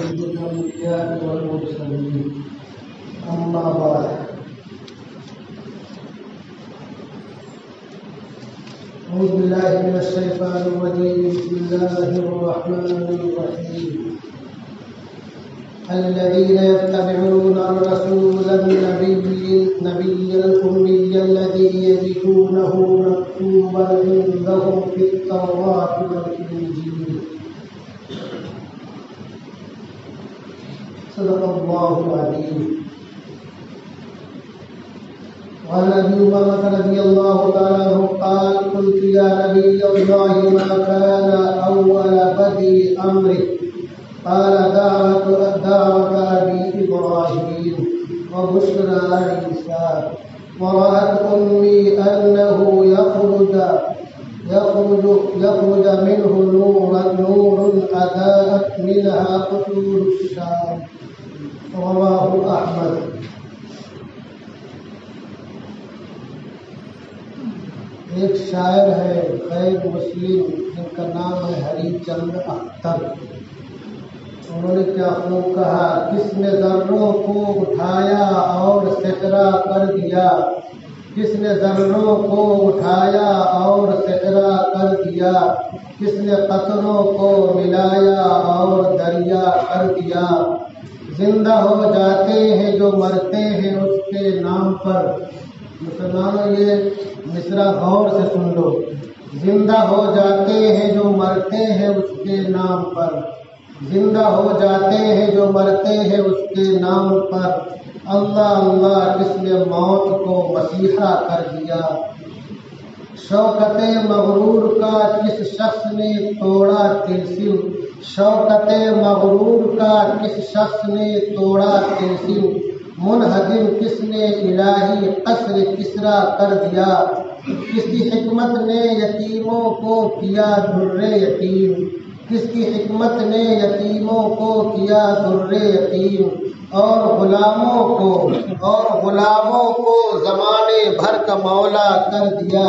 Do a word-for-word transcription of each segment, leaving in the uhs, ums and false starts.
سيد الأنبياء والمرسلين أما بعد أعوذ بالله من الشيطان الرجيم بسم الله الرحمن الرحيم الذين يتبعون الرسول النبي النبي الأمي الذي يجدونه مكتوبا عندهم في التوراة والإنجيل صدق الله العظيم. وعن ابي هريره رضي الله تعالى عنه قال قلت يا نبي الله ما كان اول بدء امرك قال دعوة دعوة ابي ابراهيم وبشرى عيسى ورأت امي انه يخرج يخرج يخرج منه نور نور اضاءت منها قصور الشام. رواه احمد. ایک شاعر ہے غیر مسلم جن کا نام ہے ہری چند اختر. انہوں نے کیا خوب کہا، کس نے ذروں کو اٹھایا اور صحرا کر دیا، کس نے ذروں کو اٹھایا اور صحرا کر دیا، کس نے قطروں کو ملایا اور دریا کر دیا. زندہ ہو جاتے ہیں جو مرتے ہیں اس کے نام پر. مسلمانوں یہ مصرع غور سے سن لو. زندہ ہو جاتے ہیں جو مرتے ہیں اس کے نام پر، زندہ ہو جاتے ہیں جو مرتے ہیں اس کے نام پر. اللہ اللہ کس نے موت کو مسیحا کر دیا. شوکت مغرور کا کس شخص نے توڑا تلسم، شوکت مغرور کا کس شخص نے توڑا تلسم. منہدم کس نے الہی قصر کسرا کر دیا. کس کی حکمت نے یتیموں کو کیا در یتیم، کس کی حکمت نے یتیموں کو کیا در یتیم. اور غلاموں کو اور غلاموں کو زمانے بھر کا مولا کر دیا.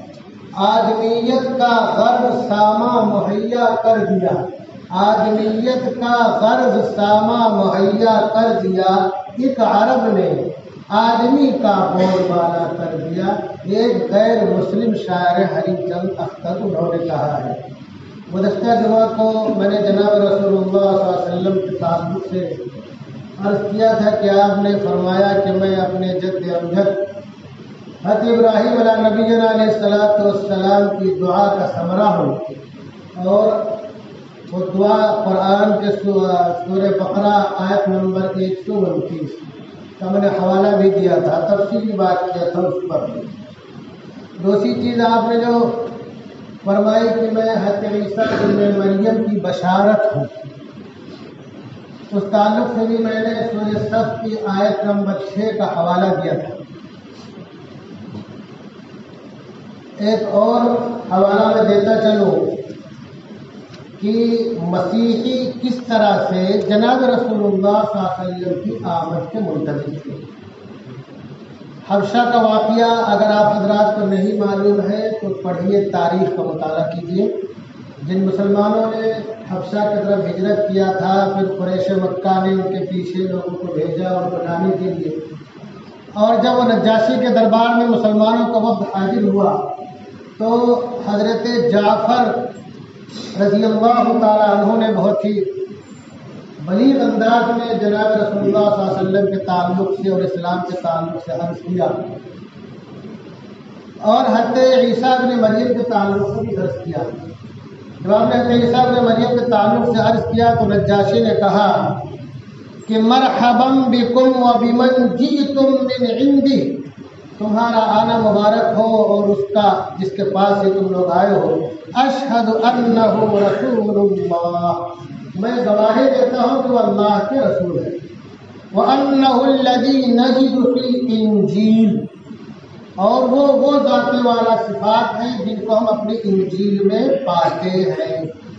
آدمیت کا غرض ساما مہیا کر دیا، آدمیت کا غرض ساما مہیا کر دیا. ایک عرب نے آدمی کا بول بالا کر دیا. ایک غیر مسلم شاعر ہری چند اختر انہوں نے کہا ہے. گزشتہ جمعہ کو میں نے جناب رسول اللہ صلی اللہ علیہ وسلم کے تعلق سے عرض کیا تھا کہ آپ نے فرمایا کہ میں اپنے جد امجد حضرت ابراہیم علیہ نبینا علیہ الصلوۃ والسلام کی دعا کا ثمرہ ہوں. اور وہ دعا قرآن کے سورہ بقرہ آیت نمبر ایک سو انتیس کا میں نے حوالہ بھی دیا تھا، تفصیلی بات کیا تھا اس پر. دوسری چیز آپ نے جو فرمائی کہ میں حضرت عیسیٰ ابن مریم کی بشارت ہوں، اس تعلق سے بھی میں نے سورہ صف کی آیت نمبر چھ کا حوالہ دیا تھا. ایک اور حوالہ میں دیتا چلوں کہ مسیحی کس طرح سے جناب رسول اللہ صلی اللہ علیہ وسلم کی آمد کے منتظر تھے. حبشہ کا واقعہ اگر آپ حضرات کو نہیں معلوم ہے تو پڑھیے، تاریخ کا مطالعہ کیجیے. جن مسلمانوں نے حبشہ کی طرف ہجرت کیا تھا، پھر قریش مکہ نے ان کے پیچھے لوگوں کو بھیجا اور بنانے کے لیے، اور جب وہ نجاشی کے دربار میں مسلمانوں کا وفد حاضر ہوا تو حضرت جعفر رضی اللہ تعالیٰ عنہ نے بہت ہی بلیغ انداز میں جناب رسول اللہ صلی اللہ علیہ وسلم کے تعلق سے اور اسلام کے تعلق سے عرض کیا، اور حضرت عیسیٰ ابن مریم کے تعلق سے بھی عرض کیا. جب آپ نے حضرت عیسیٰ ابن مریم کے تعلق سے عرض کیا تو نجاشی نے کہا کہ مرحبا بکم و بمن جئتم من عندی، تمہارا آنا مبارک ہو اور اس کا جس کے پاس سے تم لوگ آئے ہو. اشہد انہ رسول اللہ، میں گواہی دیتا ہوں کہ وہ اللہ کے رسول ہے. وانہ الذی نجد فی الانجیل، اور وہ وہ ذاتی والا صفات ہیں جن کو ہم اپنی انجیل میں پاتے ہیں.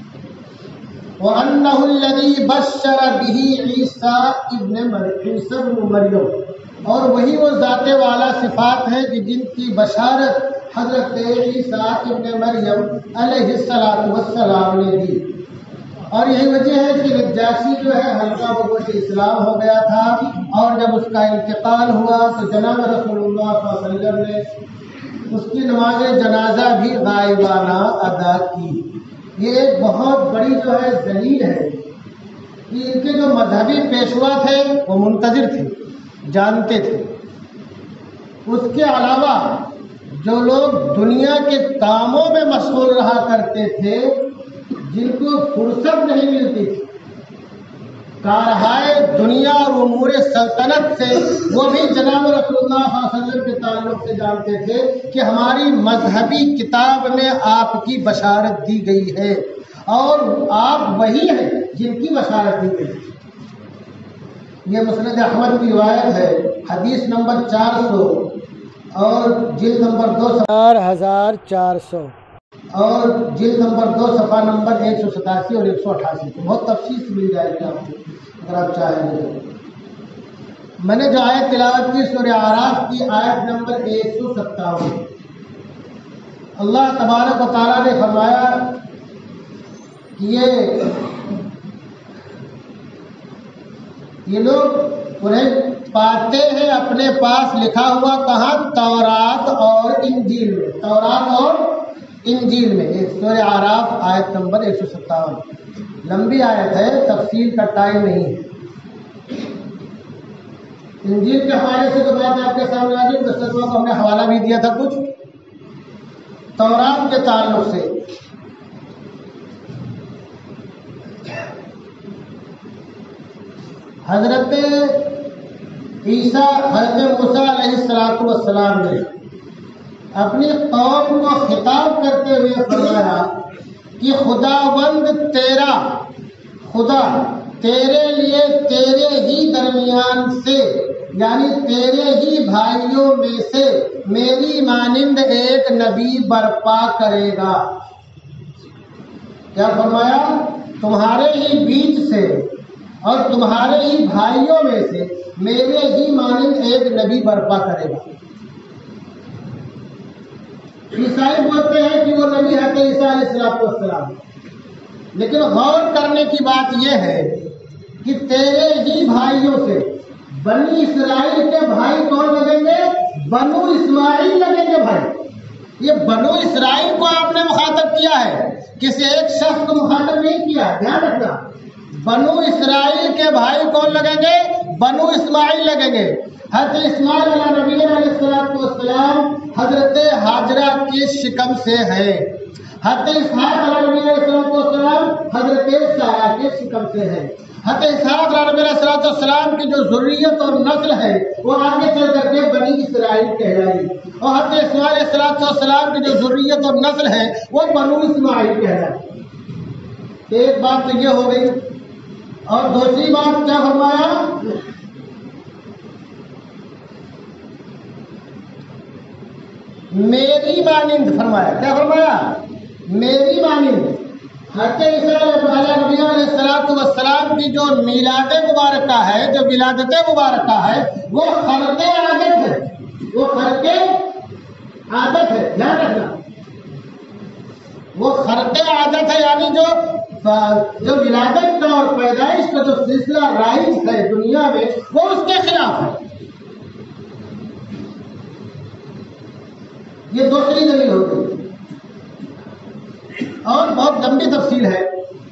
وانہ الذی بشر بہ عیسیٰ ابن مریم، اور وہی وہ ذات والا صفات ہیں کہ جن کی بشارت حضرت عیسیٰ ابن مریم علیہ السلام نے دی. اور یہی وجہ ہے کہ نجاشی جو ہے حلقہ بگوش اسلام ہو گیا تھا، اور جب اس کا انتقال ہوا تو جناب رسول اللہ صلی اللہ علیہ وسلم نے اس کی نماز جنازہ بھی غائبانہ ادا کی۔ یہ ایک بہت بڑی جو ہے دلیل ہے کہ ان کے جو مذہبی پیشوا تھے وہ منتظر تھے، جانتے تھے۔ اس کے علاوہ جو لوگ دنیا کے کاموں میں مشغول رہا کرتے تھے، جن کو فرصت نہیں ملتی تھی کارہائے دنیا اور امور سلطنت سے، وہ بھی جناب رسول اللہ صلی اللہ علیہ وسلم کے تعلق سے جانتے تھے کہ ہماری مذہبی کتاب میں آپ کی بشارت دی گئی ہے، اور آپ وہی ہیں جن کی بشارت دی گئی ہے۔ یہ مسند احمد کی روایت ہے، حدیث نمبر چار سو اور جلد نمبر دو چار ہزار چار سو اور جلد نمبر دو صفحہ نمبر ایک سو ستاسی اور ایک سو اٹھاسی کو بہت تفصیل سے مل جائے گی آپ کو اگر آپ چاہیں گے۔ میں نے جو آیت تلاوت کی سورہ اعراف کی آیت نمبر ایک سو ستاون، اللہ تبارک و تعالیٰ نے فرمایا کہ یہ یہ لوگ انہیں پاتے ہیں اپنے پاس لکھا ہوا، کہاں؟ تورات اور انجیل میں، تورات اور انجیل میں۔ سورہ اعراف آیت نمبر ایک سو ستاون، لمبی آیت ہے، تفصیل کا ٹائم نہیں ہے۔ انجیل کے حوالے سے تو بات آپ کے سامنے آ گئی، دس کو ہم نے حوالہ بھی دیا تھا کچھ تورات کے تعلق سے۔ حضرت عیسیٰ حضرت موسیٰ علیہ الصلوۃ والسلام نے اپنی قوم کو خطاب کرتے ہوئے فرمایا کہ خداوند تیرا خدا تیرے لیے تیرے ہی درمیان سے، یعنی تیرے ہی بھائیوں میں سے میری مانند ایک نبی برپا کرے گا۔ کیا فرمایا؟ تمہارے ہی بیچ سے اور تمہارے ہی بھائیوں میں سے میرے ہی مانند ایک نبی برپا کرے گا۔ عیسائی بولتے ہیں کہ وہ نبی ہے کہ عیسیٰ علیہ السلام، لیکن غور کرنے کی بات یہ ہے کہ تیرے ہی بھائیوں سے، بنی اسرائیل کے بھائی کون لگیں گے؟ بنو اسماعیل لگیں گے بھائی۔ یہ بنو اسرائیل کو آپ نے مخاطب کیا ہے، کسی ایک شخص کو مخاطب نہیں کیا، دھیان رکھنا۔ بنو اسرائیل کے بھائی کون لگیں گے؟ بنو اسماعیل لگیں گے۔ حضرت اسماعیل علیہ نبی علیہ السلام حضرت ہاجرہ کی شکم سے ہے، حضرت اسحاق علیہ نبی علیہ السلام حضرت سارہ کی شکم سے ہے۔ حضرت اسحاق علیہ نبی علیہ السلام کی جو ذریت اور نسل ہے وہ آگے چل کر کے بنی اسرائیل کہلائی، اور حضرت اسماعیل علیہ السلام کی جو ذریت اور نسل ہے وہ بنو اسماعیل کہلائی۔ ایک بات تو یہ ہو گئی، اور دوسری بات کیا فرمایا؟ میری مانند فرمایا۔ کیا فرمایا؟ میری مانند۔ حضرت عیسیٰ علیہ نبی علیہ الصلوۃ والسلام کی جو میلاد مبارکہ ہے، جو ولادت مبارکہ ہے، وہ خرق عادت ہے، وہ خرق عادت ہے، دھیان رکھنا، وہ خرق عادت ہے، یعنی جو جو ولادت کا اور پیدائش کا جو سلسلہ رائج ہے دنیا میں، وہ اس کے خلاف ہے۔ یہ دوسری دلیل ہو گئی، اور بہت لمبی تفصیل ہے۔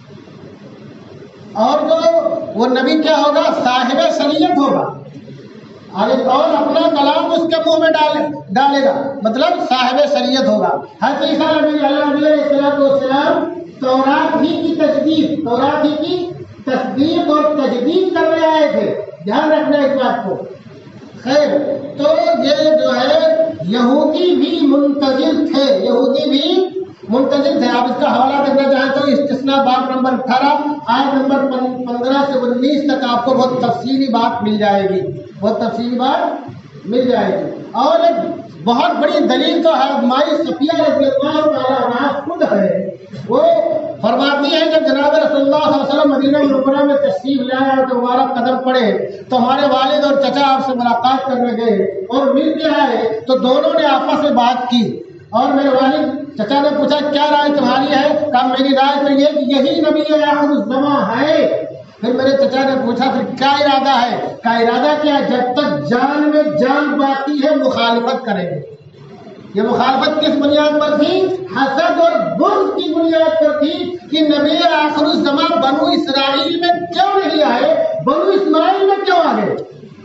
اور جو وہ نبی کیا ہوگا؟ صاحب شریعت ہوگا، اور اپنا کلام اس کے منہ میں ڈالے ڈالے گا، مطلب صاحب شریعت ہوگا۔ حضرت عیسیٰ علیہ السلام تورات ہی کی تجدید تورات ہی کی تصدیق اور تجدید کرنے آئے تھے، دھیان رکھنا اس بات کو۔ خیر، تو یہ جو ہے یہودی بھی منتظر تھے، یہودی بھی منتظر تھے۔ آپ اس کا حوالہ دیکھنا چاہیں تو استثناء باب نمبر اٹھارہ آیت نمبر پندرہ سے انیس تک آپ کو بہت تفصیلی بات مل جائے گی، بہت تفصیلی بات مل جائے گی۔ اور ایک بہت بڑی دلیل تو ہے، مائی صفیہ رضی اللہ تعالیٰ عنہا خود ہے، وہ فرماتی ہے جب جناب رسول اللہ صلی اللہ علیہ وسلم مدینہ منورہ میں تشریف لائے اور مبارک قدم پڑے تو ہمارے والد اور چچا آپ سے ملاقات کرنے گئے اور مل کے آئے تو دونوں نے آپس میں بات کی، اور میرے والد چچا نے پوچھا کیا رائے تمہاری ہے؟ کہا میری رائے تو یہ کہ یہی نبی آخر الزماں ہے۔ پھر میرے چچا نے پوچھا پھر کیا ارادہ ہے؟ کہا ارادہ کیا ہے؟ جب تک جان میں جان باقی ہے مخالفت کریں گے۔ یہ مخالفت کس بنیاد پر تھی؟ حسد اور بغض کی بنیاد پر تھی کہ نبی آخر الزماں بنو اسرائیل میں کیوں نہیں آئے، بنو اسماعیل میں کیوں آ گئے۔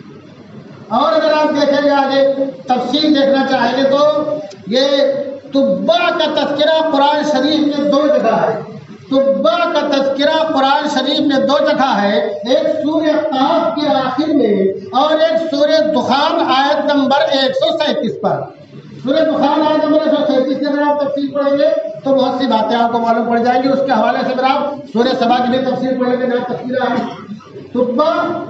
اور اگر آپ دیکھیں گے آگے تفصیل دیکھنا چاہیں گے تو یہ تبا کا تذکرہ قرآن شریف میں دو جگہ ہے۔ تبا کا تذکرہ قرآن شریف میں دو جگہ ہے، ایک سورہ قاف کے آخر میں اور ایک سورہ دخان آیت نمبر ایک سو سینتیس پر۔ سورہ دخان آیت نمبر ایک سو سینتیس سے اگر آپ تفصیل پڑھیں گے تو بہت سی باتیں آپ کو معلوم پڑ جائیں گی۔ اس کے حوالے سے اگر آپ سورہ سبا کی بھی تفصیل پڑھ لیں گے، تفصیل ہے تبا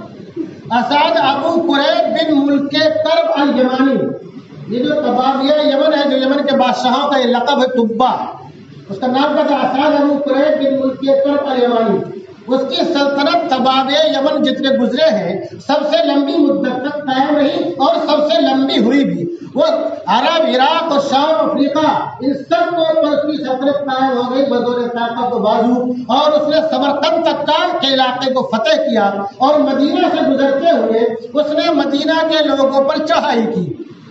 اسعد ابو قریب بن ملک کرب الیمانی، یہ جو تبابیہ یمن ہے، جو یمن کے بادشاہوں کا یہ لقب ہے تبا، اس کا نام کیا تھا؟ اسعد ابو قریب بن ملک کرب الیمانی۔ اس کی سلطنت تبابیہ یمن جتنے گزرے ہیں سب سے لمبی مدت تک قائم رہی اور سب سے لمبی ہوئی بھی۔ وہ عرب، عراق اور شام، افریقہ ان سب کو پر اس کی سلطنت قائم ہو گئی بزور طاقت و بازو، اور اس نے سمرقند تک کے علاقے کو فتح کیا اور مدینہ سے گزرتے ہوئے اس نے مدینہ کے لوگوں پر چڑھائی کی۔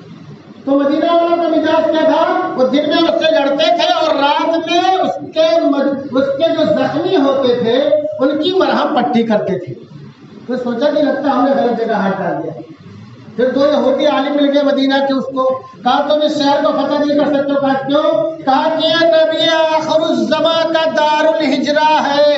تو مدینہ والوں کا مزاج کیا تھا؟ وہ دن میں اس سے لڑتے تھے اور رات میں اس کے اس کے جو زخمی ہوتے تھے ان کی مرہم پٹی کرتے تھے۔ تو سوچا کہ لگتا ہم نے غلط جگہ ہاتھ ڈال دیا۔ پھر دو یہودی عالم مل گئے مدینہ کے، اس کو کہا تم اس شہر کو فتح نہیں کر سکتے ہو۔ کہا کیوں؟ کہا کہ یہ نبی آخر الزماں کا دار الہجرہ ہے۔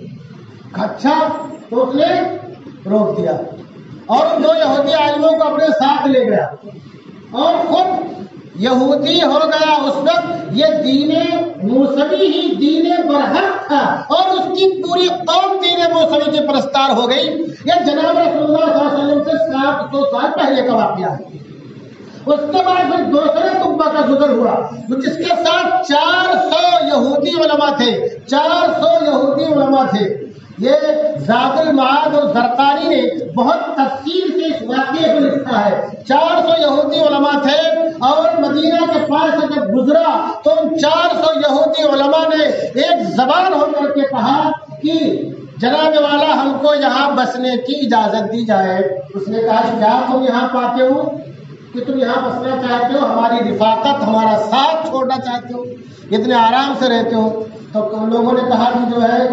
اچھا، تو اس نے روک دیا اور دو یہودی عالموں کو اپنے ساتھ لے گیا اور خود یہودی ہو گیا۔ اس وقت یہ دین موسوی ہی دین برحق تھا اور اس کی پوری قوم دین موسوی کی پرستار ہو گئی۔ یہ جناب رسول اللہ صلی اللہ علیہ وسلم سے سات سو سال پہلے کا واقعہ ہے۔ اس کے بعد پھر دوسرے تبا کا ذکر ہوا جس کے ساتھ چار سو یہودی علماء تھے۔ چار سو یہودی علماء تھے۔ یہ زاد المعاد اور زرقانی نے بہت تفصیل سے اس واقعے کو لکھا ہے۔ چار سو یہودی علماء تھے اور مدینہ کے پاس سے جب گزرا تو ان چار سو یہودی علماء نے ایک زبان ہو کر کے کہا کہ جناب والا ہم کو یہاں بسنے کی اجازت دی جائے۔ اس نے کہا کیا تم یہاں پاتے ہو کہ تم یہاں بسنا چاہتے ہو، ہماری رفاقت، ہمارا ساتھ چھوڑنا چاہتے ہو، اتنے آرام سے رہتے ہو؟ تو ان لوگوں نے کہا کہ جو ہے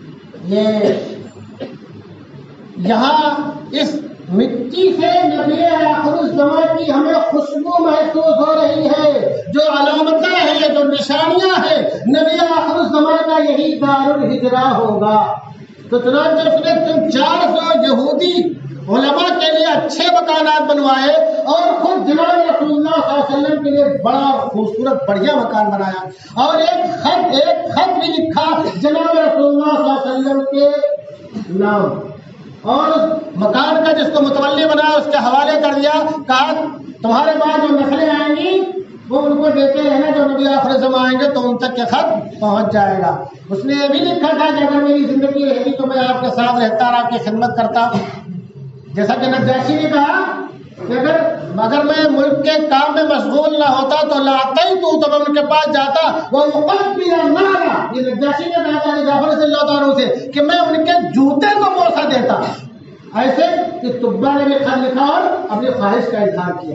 یہ یہاں اس مٹی سے نبی آخر الزماں کی ہمیں خوشبو محسوس ہو رہی ہے، جو علامتیں ہیں، جو نشانیاں ہیں، نبی آخر الزماں کا یہی دار الہجرہ ہوگا۔ تو چنانچہ اس نے چار سو یہودی علماء کے لیے اچھے مکانات بنوائے اور خود جناب رسول اللہ صلی اللہ علیہ وسلم کے لیے بڑا خوبصورت بڑھیا مکان بنایا اور ایک خط ایک خط بھی لکھا جناب رسول اللہ صلی اللہ علیہ وسلم کے نام، اور مکان کا جس کو متولی بنایا اس کے حوالے کر دیا۔ کہا تمہارے بعد جو نسلیں آئیں گی وہ ان کو دیتے رہنا، جو نبی آخر الزماں آئیں گے تو ان تک کے خط پہنچ جائے گا۔ اس نے یہ بھی لکھا تھا کہ اگر میری زندگی رہی تو میں آپ کے ساتھ رہتا اور آپ کی خدمت کرتا، جیسا کہ نجاشی نے کہا کہ اگر اگر میں ملک کے کام میں مشغول نہ ہوتا تو لاتا ہی تو میں ان کے پاس جاتا، وہ مقبل نارا، یہ نجاشی نے کہا تھا جعفر رضی اللہ تعالیٰ سے کہ میں ان کے جوتے کو بوسہ دیتا۔ ایسے کہ تبا نے بھی خط لکھا اور اپنی خواہش کا اظہار کیا۔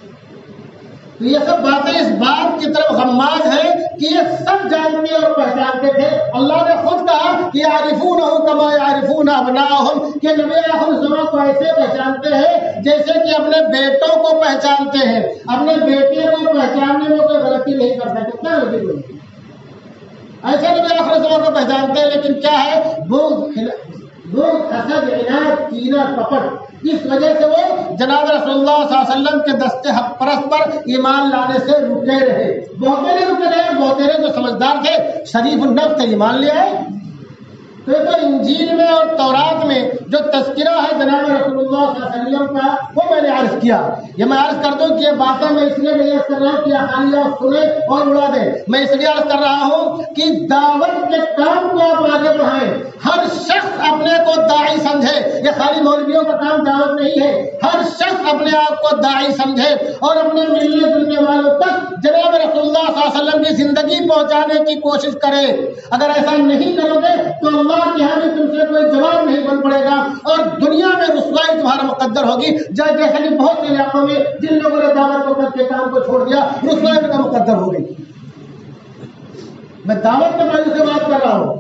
تو یہ سب باتیں اس بات کی طرف غماز ہیں کہ یہ سب جانتے اور پہچانتے تھے۔ اللہ نے خود کہا کہ یعرفونہ کما یعرفون ابناءہم، کہ نبی آخر الزماں کو ایسے پہچانتے ہیں جیسے کہ اپنے بیٹوں کو پہچانتے ہیں۔ اپنے بیٹے کو پہچاننے میں کوئی غلطی نہیں کر سکتے، کیا غلطی کوئی ایسے نبی آخر الزماں کو پہچانتے ہیں، لیکن کیا ہے بغض، بغض، حسد، عناد، کینہ، کپٹ، اس وجہ سے وہ جناب رسول اللہ صلی اللہ علیہ وسلم کے دستے حق پرست پر ایمان لانے سے رکے رہے۔ بہترے رکے رہے، بہترے جو سمجھدار تھے شریف النفس تھے، ایمان لے آئے۔ تو تو انجیل میں اور تورات میں جو تذکرہ ہے جناب رسول اللہ صلی اللہ علیہ وسلم کا وہ میں نے عرض کیا۔ یہ میں عرض کر دوں کہ یہ باتیں میں اس لیے نہیں عرض کر رہا ہوں کہ خالی آپ سنیں اور اڑا دیں، میں اس لیے عرض کر رہا ہوں کہ دعوت کے کام کو آپ آگے بڑھائیں۔ ہر شخص اپنے کو داعی سمجھے، یہ خالی مولویوں کا کام دعوت نہیں ہے، ہر شخص اپنے آپ کو داعی سمجھے اور اپنے ملنے جلنے والوں تک جناب رسول اللہ صلی اللہ علیہ وسلم کی زندگی پہنچانے کی کوشش کرے۔ اگر ایسا نہیں کرو گے تو اللہ کے ہاں بھی تم سے کوئی جواب نہیں بن پڑے گا اور دنیا میں رسوائی تمہارا مقدر ہوگی، جیسے کہ بہت سے علاقوں میں جن لوگوں نے دعوت کو کر کے کام کو چھوڑ دیا رسوائی کا مقدر ہو گئی۔ میں دعوت کے بارے سے بات کر رہا ہوں۔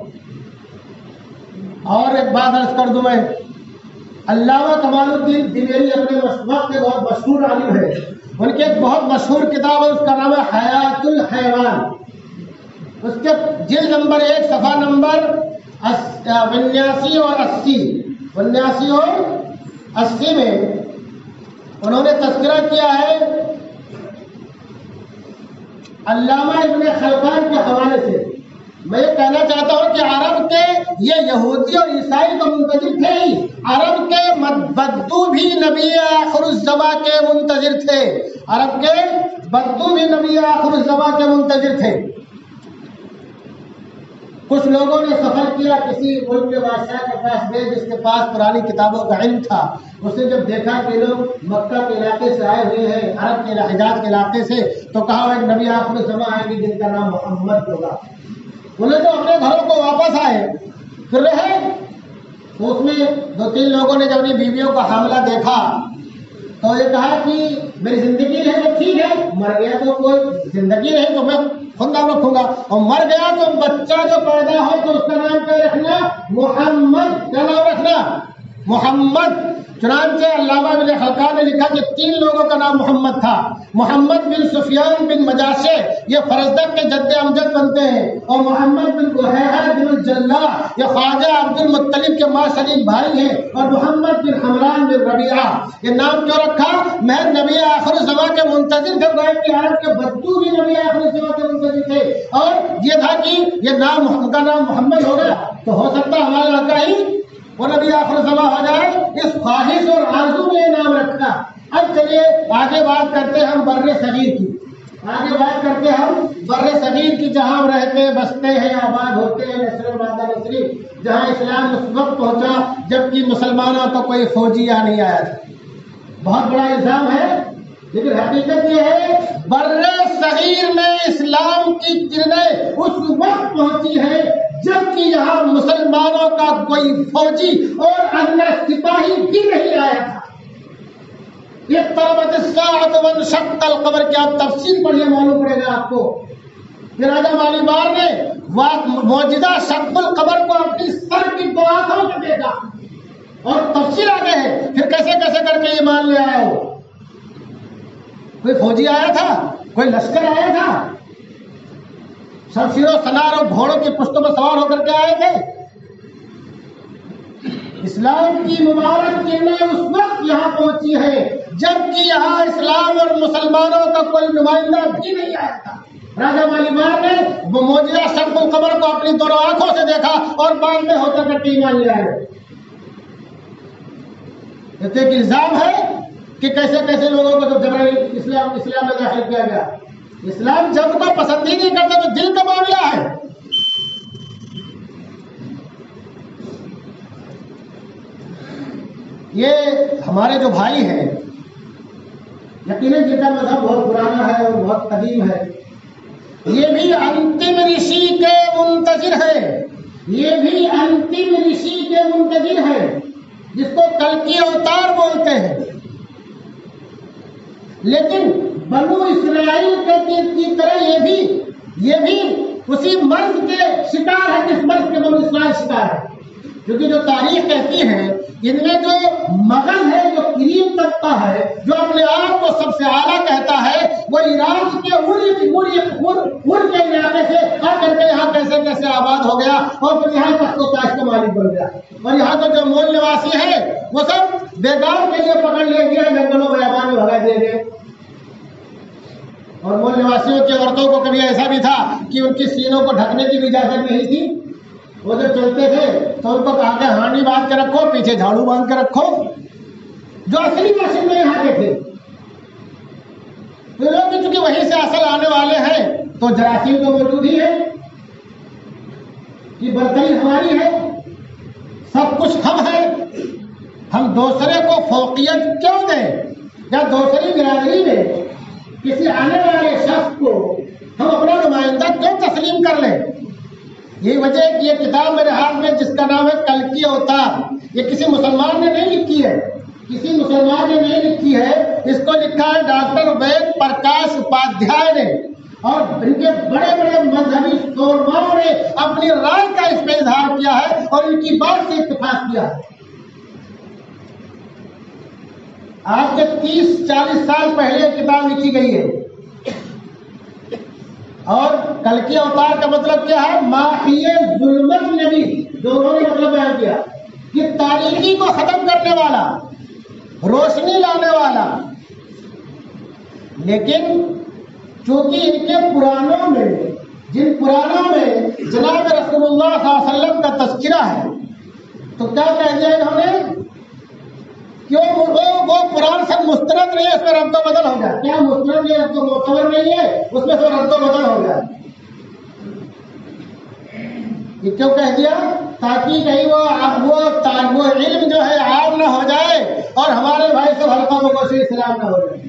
اور ایک بات عرض کر دوں، میں علامہ کمال الدین دلیری اپنے وقت کے بہت مشہور عالم ہے، ان کی ایک بہت مشہور کتاب ہے، اس کا نام ہے حیات الحیوان۔ اس کے جلد نمبر ایک صفحہ نمبر انیاسی اور اسی انیاسی اور اسی میں انہوں نے تذکرہ کیا ہے علامہ ابن خلقان کے حوالے سے۔ میں یہ کہنا چاہتا ہوں کہ عرب کے یہ یہودی اور عیسائی تو منتظر تھے ہی، عرب کے بدو بھی نبی آخر الزماں کے منتظر تھے، عرب کے بدو بھی نبی آخر الزماں کے منتظر تھے۔ کچھ لوگوں نے سفر کیا کسی ملک کے بادشاہ کے پاس گئے جس کے پاس پرانی کتابوں کا علم تھا، اس نے جب دیکھا کہ لوگ مکہ کے علاقے سے آئے ہوئے ہیں، عرب کے حجاز کے علاقے سے، تو کہا وہ ایک نبی آخر الزماں آئیں گے جن کا نام محمد ہوگا۔ انہیں تو اپنے گھروں کو واپس آئے پھر رہے، تو اس میں دو تین لوگوں نے جب اپنی بیویوں کا حاملہ دیکھا تو یہ کہا کہ میری زندگی رہے تو ٹھیک ہے، مر گیا تو کوئی زندگی رہے تو میں خود نام رکھوں گا، اور مر گیا تو بچہ جو پیدا ہو تو اس کا نام کیا رکھنا؟ محمد۔ کیا نام رکھنا؟ محمد۔ چنانچہ علامہ ابن خلقان نے لکھا کہ تین لوگوں کا نام محمد تھا، محمد بن سفیان بن مجاشع یہ فرزدق کے جد امجد بنتے ہیں، اور محمد بن بحیرہ بن الجلا یہ خواجہ عبد المطلب کے ماں شریف بھائی ہیں، اور محمد بن حمران بن ربیعہ۔ یہ نام کیوں رکھا؟ محض نبی آخر الزماں کے منتظر تھے، گویا کہ عرب کے بدو بھی نبی آخر الزماں کے منتظر تھے، اور یہ تھا کہ یہ نام ان کا نام محمد ہو گیا تو ہو سکتا ہے ہمارے یہاں کا ہی وہ نبی آخر الزماں ہو جائے، اس خواہش اور آرزو میں یہ نام رکھا۔ اب چلیے آگے بات کرتے ہیں ہم بر صغیر کی، آگے بات کرتے ہیں ہم بر صغیر کی، جہاں ہم رہتے بستے ہیں، آباد ہوتے ہیں، نسل مادہ نسلی، جہاں اسلام اس وقت پہنچا جبکہ مسلمانوں کا کوئی فوجی یہاں نہیں آیا تھا۔ بہت بڑا الزام ہے، لیکن حقیقت یہ ہے بر صغیر میں اسلام کی کرنیں اس وقت پہنچی ہے جبکہ یہاں مسلمانوں کا کوئی فوجی اور ادنیٰ سپاہی بھی نہیں آیا تھا۔ اقتربت الساعۃ وانشق القمر کی آپ تفسیر پڑھیے، معلوم پڑے گا آپ کو کہ راجہ مالیبار نے موجودہ شق القمر کو اپنی سر کی دو آنکھوں سے دیکھا، اور تفسیر آگے ہے پھر کیسے کیسے کر کے ایمان لے آیا ہو۔ کوئی فوجی آیا تھا؟ کوئی لشکر آیا تھا؟ شمشیر و سنار اور گھوڑوں کی پشتوں میں سوار ہو کر کے آئے تھے؟ اسلام کی مبارک کرنیں اس وقت یہاں پہنچی ہے جبکہ یہاں اسلام اور مسلمانوں کا کوئی نمائندہ بھی نہیں آیا تھا۔ راجہ مالیبار نے وہ موجودہ شق القمر کو اپنی دونوں آنکھوں سے دیکھا اور بعد میں ہوتا کر کے ایمان لے آئے۔ یہ ایک الزام ہے کہ کیسے کیسے لوگوں کو جب جبرائیل اسلام اسلام میں داخل کیا گیا۔ اسلام جب کو پسند ہی نہیں کرتا تو دل کا معاملہ ہے۔ یہ ہمارے جو بھائی ہیں، یقیناً جن کا مذہب بہت پرانا ہے اور بہت قدیم ہے، یہ بھی انتم رشی کے منتظر ہے، یہ بھی انتم رشی کے منتظر ہے جس کو کلکی اوتار بولتے ہیں، لیکن بنو اسرائیل کی طرح یہ بھی یہ بھی اسی مرض کے شکار ہے جس مرض کے بنو اسرائیل شکار ہے، کیونکہ جو تاریخ کہتی ہے ان میں جو مغل ہے، جو کریم طبقہ ہے، جو اپنے آپ کو سب سے اعلیٰ کہتا ہے، وہ عراق کے ار کے علاقے سے آ کر کے یہاں کیسے کیسے آباد ہو گیا اور پھر یہاں تک کو تاج کا مالک بن گیا، اور یہاں کا جو مول نواسی ہے وہ سب بیگار کے لیے پکڑ لے گیا، جنگلوں میں آباد میں بھگا دیے گئے۔ اور مول نواسیوں کی عورتوں کو کبھی ایسا بھی تھا کہ ان کی سینوں کو ڈھکنے کی بھی اجازت نہیں تھی، وہ جب چلتے تھے تو ان کو کہا کہ ہانڈی باندھ کے رکھو، پیچھے جھاڑو باندھ کے رکھو، جو اصلی باشندے یہاں کے تھے۔ تو لوگ بھی چونکہ وہیں سے اصل آنے والے ہیں تو جراثیم تو موجود ہی ہے کہ برتری ہماری ہے، سب کچھ ہم ہیں، ہم دوسرے کو فوقیت کیوں دیں، یا دوسری برادری میں کسی آنے والے شخص کو ہم اپنا نمائندہ کیوں تسلیم کر لیں؟ یہی وجہ ہے کہ یہ کتاب میرے ہاتھ میں جس کا نام ہے کلکی اوتار، یہ کسی مسلمان نے نہیں لکھی ہے، کسی مسلمان نے نہیں لکھی ہے، اس کو لکھا ہے ڈاکٹر وید پرکاش اپادھیائے نے، اور ان کے بڑے بڑے مذہبی شورباؤں نے اپنی رائے کا اس میں اظہار کیا ہے اور ان کی بات سے اتفاق کیا ہے۔ آج سے تیس چالیس سال پہلے کتاب لکھی گئی ہے، اور کلکی اوتار کا مطلب کیا ہے؟ ماحی ظلمت نبی، دونوں نے مطلب بیان کیا کہ تاریکی کو ختم کرنے والا، روشنی لانے والا۔ لیکن چونکہ ان کے پرانوں میں، جن پرانوں میں جناب رسول اللہ صلی اللہ علیہ وسلم کا تذکرہ ہے، تو کیا کہہ دیا انہوں نے؟ کیوں وہ قرآن سے مستند نہیں ہے، اس میں رد و بدل ہو گیا۔ کیا مستند ہے؟ تو معتبر نہیں ہے، اس میں سے رد و بدل ہو گیا۔ یہ کیوں کہہ دیا؟ تاکہ کہیں وہ وہ علم جو ہے عام نہ ہو جائے اور ہمارے بھائی سب حلقہ بگوش اسلام نہ ہو جائے۔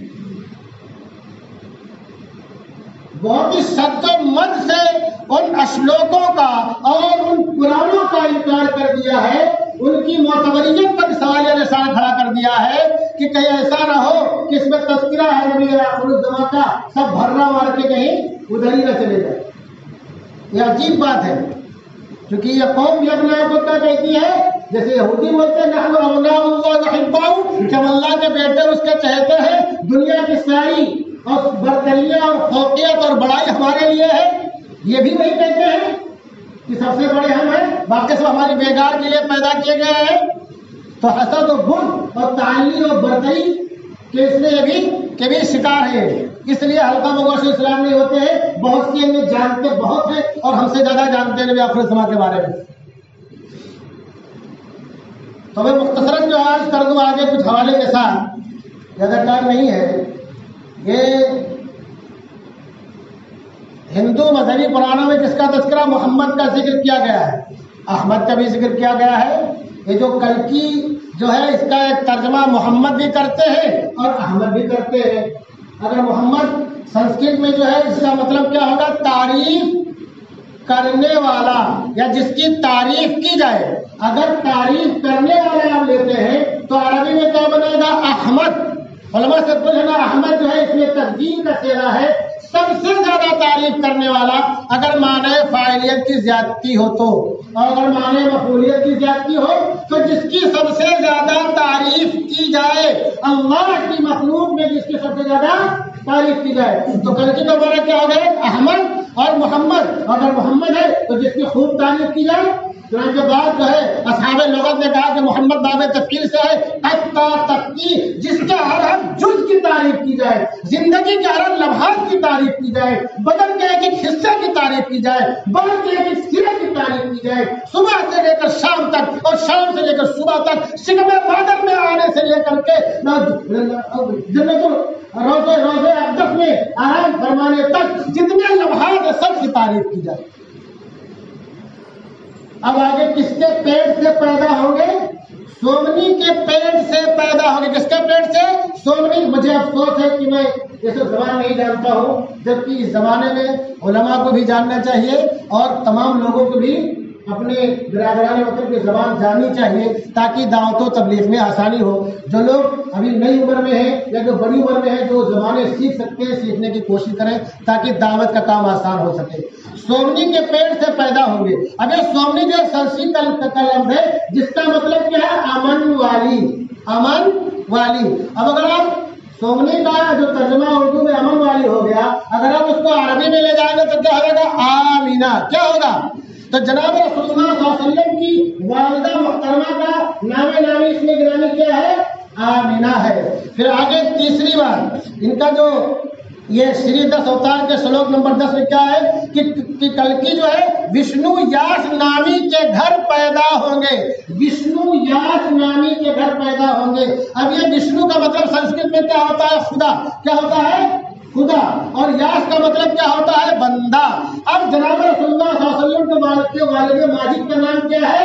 بہت ہی سد و مد سے ان اشلوکوں کا اور ان قرآنوں کا انکار کر دیا ہے، ان کی معتبریت پر سوالیہ نشان کھڑا کر دیا ہے کہ کہیں ایسا نہ ہو کہ اس میں تذکرہ ہے نبی آخر الزمان کا، سب بھرنا مار کے کہیں ادھر ہی نہ چلے جائے۔ یہ عجیب بات ہے، کیونکہ یہ قوم بھی اپنے آپ کو کیا کہتی ہے؟ جیسے یہودی بولتے ہیں نحن ابناء اللہ وحباؤ، کہ ہم اللہ کے بیٹے اس کے چہتے ہیں، دنیا کی ساری اور برتریاں اور فوقیت اور بڑائی ہمارے لیے ہے۔ یہ بھی وہی کہتے ہیں کہ سب سے بڑے ہم ہیں، باقی سب ہماری بیگار کے لیے پیدا کیے گئے ہیں۔ تو حسد و بغض اور تعلی اور برتری کے اس لیے بھی کہ بھی شکار ہے، اس لیے حلقہ بگوش اسلام نہیں ہوتے ہیں۔ بہت سی انہیں جانتے بہت ہیں اور ہم سے زیادہ جانتے ہیں نبی آخر الزمان کے بارے میں۔ تو میں مختصراً جو آج کر دوں آگے کچھ حوالے کے ساتھ، زیادہ ٹائم نہیں ہے۔ یہ ہندو مذہبی پرانوں میں جس کا تذکرہ محمد کا ذکر کیا گیا ہے، احمد کا بھی ذکر کیا گیا ہے۔ یہ جو کلکی جو ہے اس کا ایک ترجمہ محمد بھی کرتے ہیں اور احمد بھی کرتے ہیں۔ اگر محمد سنسکرت میں جو ہے اس کا مطلب کیا ہوگا؟ تعریف کرنے والا یا جس کی تعریف کی جائے۔ اگر تعریف کرنے والا آپ لیتے ہیں تو عربی میں کیا بنے گا؟ احمد۔ علماء سے پوچھنا، احمد جو ہے اس میں تقدیم کا صیغہ ہے، سب سے زیادہ تعریف کرنے والا۔ اگر معنی فاعلیت کی زیادتی ہو تو، اور اگر معنی مفعولیت کی زیادتی ہو تو جس کی سب سے زیادہ تعریف کی جائے، اللہ کی مخلوق میں جس کی سب سے زیادہ تعریف کی جائے۔ تو کلکی کا معنی کیا ہو گئے؟ احمد اور محمد۔ اگر محمد ہے تو جس کی خوب تعریف کی جائے۔ چنانچہ بات جو ہے اصحاب لغت نے کہا کہ محمد باب تفکیر سے ہے، حتی تقی، جس کے ہر ہر جز کی تعریف کی جائے، زندگی کے ہر لمحات کی تعریف کی جائے، بدن کے ایک ایک حصے کی تعریف کی جائے، بدن کے ایک ایک سرے کی تعریف کی جائے، صبح سے لے کر شام تک اور شام سے لے کر صبح تک، شکم مادر میں آنے سے لے کر کے جنت روزے روزے اقدس میں آرام فرمانے تک جتنے لمحات ہیں سب کی تعریف کی جائے۔ اب آگے کس کے پیٹ سے پیدا ہوں گے؟ سومنی کے پیٹ سے پیدا ہوں گے۔ کس کے پیٹ سے؟ سومنی۔ مجھے افسوس ہے کہ میں یہ سب زبان نہیں جانتا ہوں، جبکہ اس زمانے میں علماء کو بھی جاننا چاہیے اور تمام لوگوں کو بھی اپنے برادران وطن کی زبان جاننی چاہیے تاکہ دعوت و تبلیغ میں آسانی ہو۔ جو لوگ ابھی نئی عمر میں ہیں یا جو بڑی عمر میں ہیں، جو زبانیں سیکھ سکتے ہیں سیکھنے کی کوشش کریں تاکہ دعوت کا کام آسان ہو سکے۔ سومنی کے پیٹ سے پیدا ہوں گے۔ اب یہ سومنی جو سنسکرت کا لفظ ہے جس کا مطلب کیا ہے؟ امن والی، امن والی۔ اب اگر آپ سومنی کا جو ترجمہ اردو میں امن والی ہو گیا، اگر آپ اس کو عربی میں لے جائیں گے تو کیا ہوگا؟ آمینہ۔ کیا ہوگا؟ تو جناب رسول اللہ صلی اللہ علیہ وسلم کی والدہ محترمہ کا نام نامی اس میں گرامی کیا ہے؟ آمینہ ہے۔ پھر آگے تیسری بات، ان کا جو یہ شری دس اوتار کے شلوک نمبر دس میں کیا ہے کہ, کہ کلکی جو ہے وشنو یاس نامی کے گھر پیدا ہوں گے۔ وشنو یاس نامی کے گھر پیدا ہوں گے۔ اب یہ وشنو کا مطلب سنسکرت میں کیا ہوتا ہے؟ خدا۔ کیا ہوتا ہے؟ خدا۔ اور یاس کا مطلب کیا ہوتا ہے؟ بندہ۔ اب جناب رسول اللہ صلی اللہ علیہ وسلم کے والد ماجد کا نام کیا ہے؟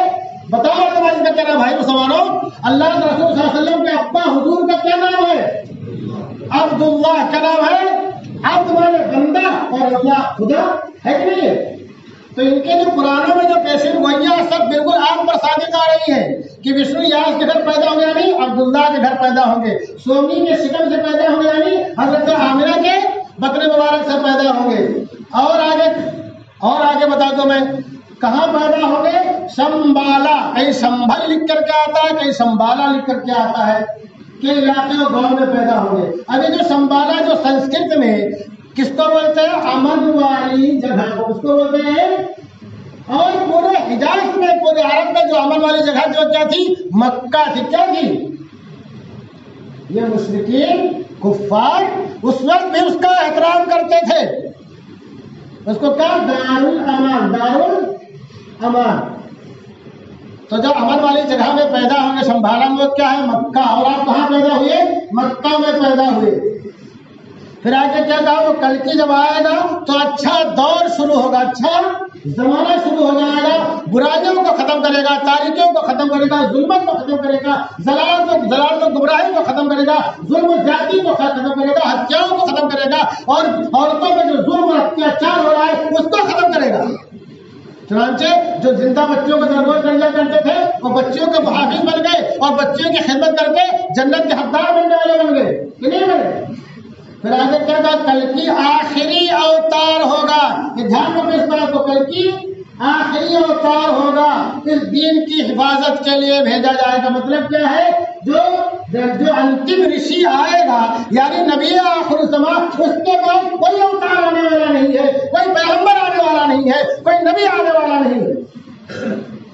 بتاؤ تمہاری کا کیا نام بھائی مسلمانوں؟ اللہ کے رسول صلی اللہ علیہ وسلم کے ابا حضور کا کیا نام ہے؟ عبداللہ. کیا نام ہے؟ عبد مانے بندہ اور اللہ خدا ہے کہ نہیں ہے؟ تو ان کے جو پرانوں میں جو پیشین گوئیاں سب بالکل آپ پر صادق آ رہی ہیں کہ وشنو یاس کے گھر پیدا ہوں گے یعنی عبداللہ کے گھر پیدا ہوں گے، سومی کے شکم سے پیدا ہوں گے یعنی حضرت آمنہ کے بطن مبارک سے پیدا ہوں گے. اور آگے اور آگے بتا دو میں کہاں پیدا ہوں گے؟ سمبالا. کہیں سنبھل لکھ کر کے آتا ہے، کہیں سمبالا لکھ کر کے آتا ہے کہ علاقے اور گاؤں میں پیدا ہوں گے. ابھی جو سمبالا جو سنسکرت میں کس کو بولتے ہیں؟ امن والی جگہ کو کس کو بولتے ہیں؟ اور پورے حجاز میں پورے عرب میں جو امن والی جگہ جو کیا تھی؟ مکہ تھی. کیا تھی؟ یہ مشرکین کفار اس وقت بھی اس کا احترام کرتے تھے. اس کو کیا؟ دار الامان. دار الامان. تو جب امن والی جگہ میں پیدا ہوں گے سنبھالا میں کیا ہے؟ مکہ. اور آپ کہاں پیدا ہوئے؟ مکہ میں پیدا ہوئے. پھر آگے کیا کہا؟ وہ کل کی جب آئے گا تو اچھا دور شروع ہوگا، اچھا زمانہ شروع ہو جائے گا. برائیوں کو ختم کرے گا، تاریکیوں کو ختم کرے گا، ظلمت کو ختم کرے گا، ضلالت کو ضلالت و گمراہی کو ختم کرے گا، ظلم و زیادتی کو ختم کرے گا، ہتھیاروں کو ختم کرے گا، اور عورتوں میں جو ظلم اور اتیاچار ہو رہا ہے اس کو ختم کرے گا. چنانچہ جو زندہ بچوں کو درگور کر لیا کرتے تھے وہ بچیوں کے محافظ بن گئے اور بچیوں کی خدمت کر کے جنت کے حقدار بننے والے بن گئے کہ نہیں بنے. پھر آگے کیا کہا؟ کل کی آخری اوتار ہوگا. یہ دھیان رکھو اس بات کو، کل کی آخری اوتار ہوگا، اس دین کی حفاظت کے لیے بھیجا جائے گا. مطلب کیا ہے؟ جو جو انتم رشی آئے گا یعنی نبی آخر الزمان، اس کے بعد کوئی اوتار آنے والا نہیں ہے، کوئی پیغمبر آنے والا نہیں ہے، کوئی نبی آنے والا نہیں ہے.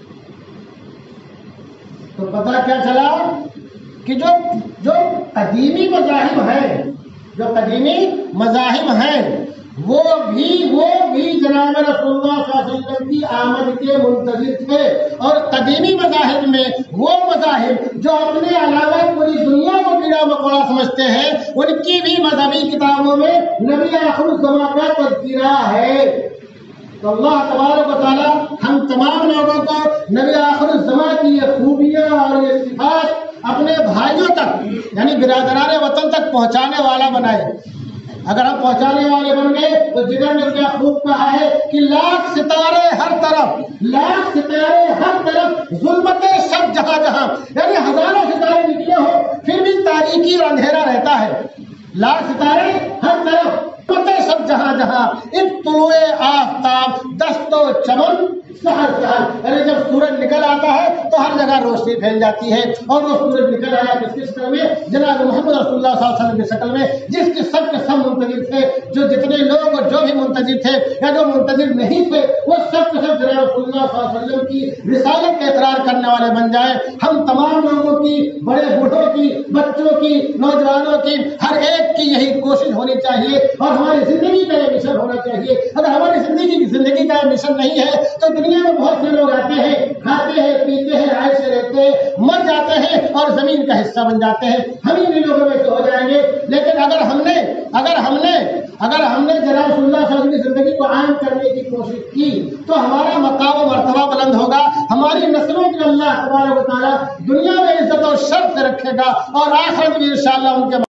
تو پتہ کیا چلا کہ جو جو قدیمی مذاہب ہیں جو قدیمی مذاہب ہیں وہ بھی وہ بھی جناب رسول اللہ صلی اللہ علیہ وسلم کی آمد کے منتظر تھے. اور قدیمی مذاہب میں وہ مذاہب جو اپنے علاوہ پوری دنیا کو کیڑا مکوڑا سمجھتے ہیں ان کی بھی مذہبی کتابوں میں نبی آخر الزمان کا تذکرہ ہے. تو اللہ تبارک و تعالی ہم تمام لوگوں کو نبی آخر الزمان کی یہ خوبیاں اور یہ صفات اپنے بھائیوں تک یعنی برادران وطن تک پہنچانے والا بنائے. اگر ہم پہنچانے والے بن گئے تو جگر نے کیا خوب کہا ہے کہ لاکھ ستارے ہر طرف لاکھ ستارے ہر طرف ظلمتیں سب جہاں جہاں یعنی ہزاروں ستارے نکلے ہو پھر بھی تاریکی اور اندھیرا رہتا ہے. لاکھ ستارے ہر طرف سب جہاں جہاں ان طلوع آفتاب دست و چمن سحر سحر یعنی جب سورج نکل آتا ہے تو ہر جگہ روشنی پھیل جاتی ہے. اور وہ سورج نکل آیا کس کی شکل میں؟ جناب محمد رسول اللہ صلی اللہ علیہ وسلم کی شکل میں، جس کے سب کے سب منتظر تھے. جو جتنے لوگ اور جو بھی منتظر تھے یا جو منتظر نہیں تھے وہ سب کے سب جناب رسول اللہ صلی اللہ علیہ وسلم کی رسالت کا اقرار کرنے والے بن جائیں. ہم تمام لوگوں کی، بڑے بوڑھوں کی، بچوں کی، نوجوانوں کی، ہر ایک کی یہی کوشش ہونی چاہیے اور ہماری زندگی کا یہ مشن ہونا چاہیے. اگر ہماری زندگی زندگی کا یہ مشن نہیں ہے تو دنیا میں بہت سے لوگ آتے ہیں، کھاتے ہیں، پیتے ہیں، عائش سے رہتے ہیں، مر جاتے ہیں اور زمین کا حصہ بن جاتے ہیں. ہم ہی بھی لوگوں میں سے ہو جائیں گے. لیکن اگر ہم نے اگر ہم نے اگر ہم نے جناب رسول اللہ صلی اللہ علیہ وسلم کی زندگی کو عام کرنے کی کوشش کی تو ہمارا مقام و مرتبہ بلند ہوگا. ہماری نسلوں کے اللہ تبارک و تعالیٰ دنیا میں عزت اور شرف سے رکھے گا اور آخرت میں انشاءاللہ ان کے